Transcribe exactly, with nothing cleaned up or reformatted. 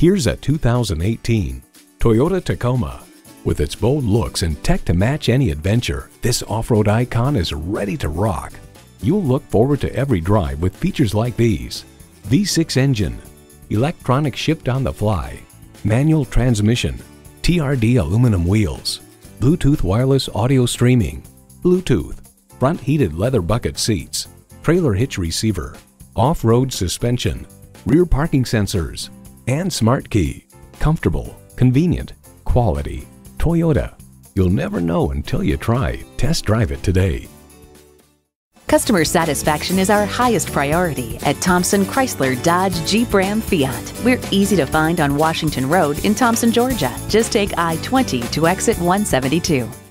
Here's a two thousand eighteen Toyota Tacoma. With its bold looks and tech to match any adventure, this off-road icon is ready to rock. You'll look forward to every drive with features like these: V six engine, electronic shift on the fly, manual transmission, T R D aluminum wheels, Bluetooth wireless audio streaming, Bluetooth, front heated leather bucket seats, trailer hitch receiver, off-road suspension, rear parking sensors, and smart key. Comfortable, convenient, quality. Toyota. You'll never know until you try. Test drive it today. Customer satisfaction is our highest priority at Thompson Chrysler Dodge Jeep Ram Fiat. We're easy to find on Washington Road in Thompson, Georgia. Just take I twenty to exit one seventy-two.